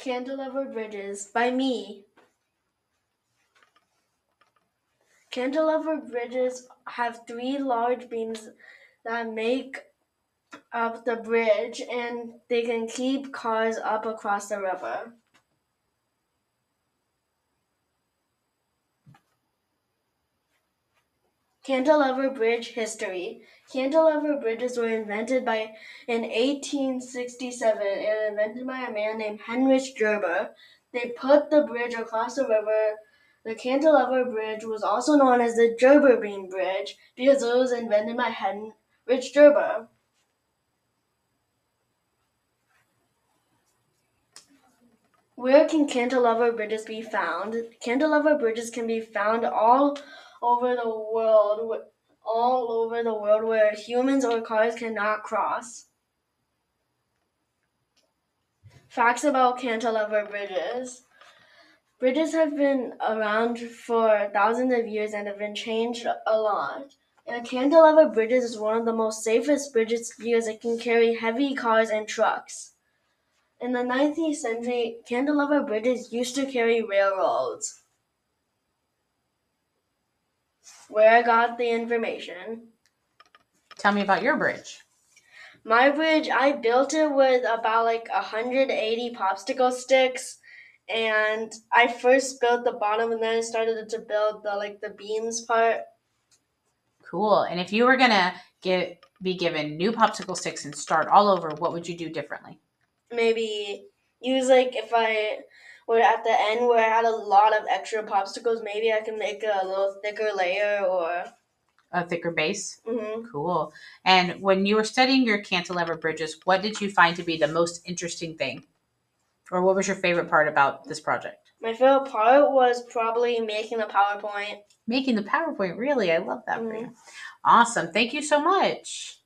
Cantilever bridges by me. Cantilever bridges have 3 large beams that make up the bridge, and they can keep cars up across the river. Cantilever bridge history. Cantilever bridges were invented in 1867 and invented by a man named Heinrich Gerber. They put the bridge across the river. The cantilever bridge was also known as the Gerber beam bridge because it was invented by Heinrich Gerber. Where can cantilever bridges be found? Cantilever bridges can be found all over the world where humans or cars cannot cross. Facts about cantilever bridges. Bridges have been around for thousands of years and have been changed a lot. Cantilever bridges is one of the most safest bridges because it can carry heavy cars and trucks. In the 19th century, cantilever bridges used to carry railroads. Where I got the information. Tell me about your bridge. My bridge, I built it with about 180 popsicle sticks, and I first built the bottom, and then I started to build the beams part. Cool. And if you were gonna be given new popsicle sticks and start all over, what would you do differently? Maybe use if I were at the end where I had a lot of extra popsicles, maybe I can make a little thicker layer or A thicker base? Mm-hmm. Cool. And when you were studying your cantilever bridges, what did you find to be the most interesting thing? Or what was your favorite part about this project? My favorite part was probably making the PowerPoint. Making the PowerPoint, really? I love that for you. Awesome. Thank you so much.